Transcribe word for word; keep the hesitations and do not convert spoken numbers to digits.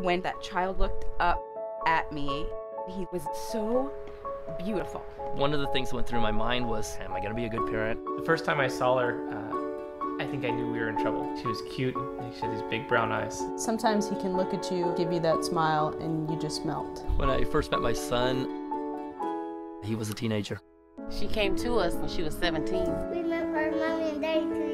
When that child looked up at me, he was so beautiful. One of the things that went through my mind was, am I going to be a good parent? The first time I saw her, uh, I think I knew we were in trouble. She was cute, and she had these big brown eyes. Sometimes he can look at you, give you that smile, and you just melt. When I first met my son, he was a teenager. She came to us when she was seventeen. We met our mommy and daddy tonight.